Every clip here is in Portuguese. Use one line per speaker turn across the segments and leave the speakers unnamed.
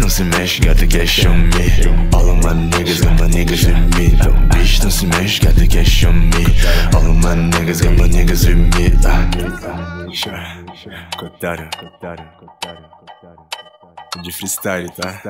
se mexe, gata quer show me. All of my niggas got my niggas with me. Bitch não se mexe, gata quer show me. All of my niggas got my niggas with me. Cotário, de freestyle, tá?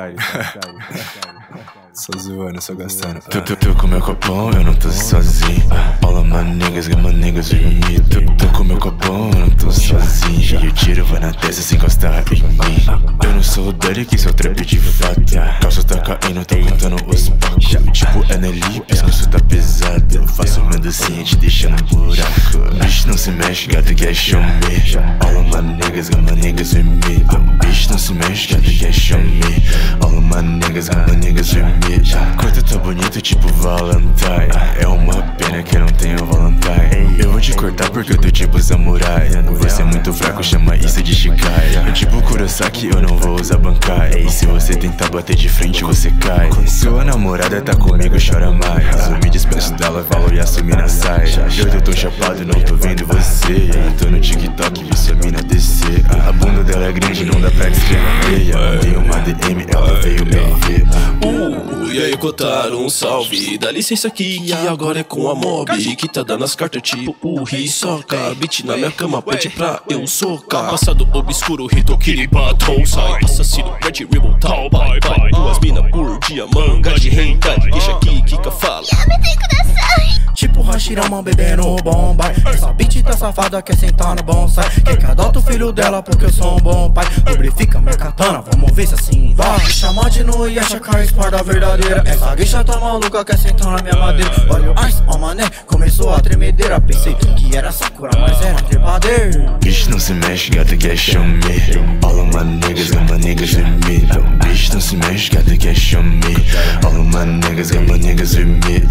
Só zoando, só gastando. Tô com meu copão, eu não tô sozinho. All of my niggas got my niggas with me. Tô com meu copão, eu não tô sozinho. E o tiro vai na testa sem encostar em mim. Eu não sou o Daddy, que sou trap de fato. Calça tá caindo, tô contando os pacos. Tipo NL, pescoço tá pesado. Faço meu docinho te deixando um buraco. Bitch não se mexe, gata quer show me. All of my niggas got my niggas with me. Bitch não se mexe, gata quer show me. All of my niggas got my niggas with me. Corta tá bonito tipo Valentine. É uma pena que eu não tenho Valentine. Eu vou te cortar porque eu tô tipo samurai. Você é muito fraco, chama isso de Shikai. Eu tipo Kurosaki, eu não vou usar bancai. E se você tentar bater de frente, você cai. Sua namorada tá comigo, chora mais. Eu me despeço dela, falo e assumi na saia. Eu tô chapado, não tô vendo você. Eu tô no TikTok, vi sua mina descer. A bunda dela é grande, não dá pra descrever. Mandei uma DM, ela veio me ver.
E aí, Kotaro, um salve. Dá licença aqui, que agora é com a Mob, que tá dando as cartas tipo o Hisoka. Beat na minha cama, pede pra eu socar. Passado obscuro, Hitokiri Baton sai. Assassino, Red Ribbon, tal, bye bye. Duas mina por dia, manga de hentai. Deixa aqui, Kika fala.
Tipo Hashirama bebendo Bombay. Essa bitch tá safada, quer sentar no bonsai. Quer que adota o filho dela porque eu sou um bom pai. Lubrifica minha katana, vamos ver se assim vai. Me chama de nu e acha que a espada verdadeira. Essa guicha tá maluca, quer sentar na minha madeira. Olha o ice, ó mané, começou a tremedeira. Pensei que era Sakura, mas era trepadeira.
Bitch não se mexe, gata quer show me. All of my niggas got my niggas with me. Bitch não se mexe, gata quer show me. All of my niggas got my niggas with me.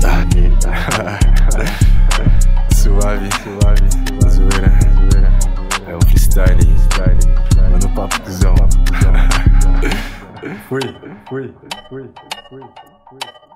Suave, zoeira. É o freestyle. Manda o papo, cuzão. Fui.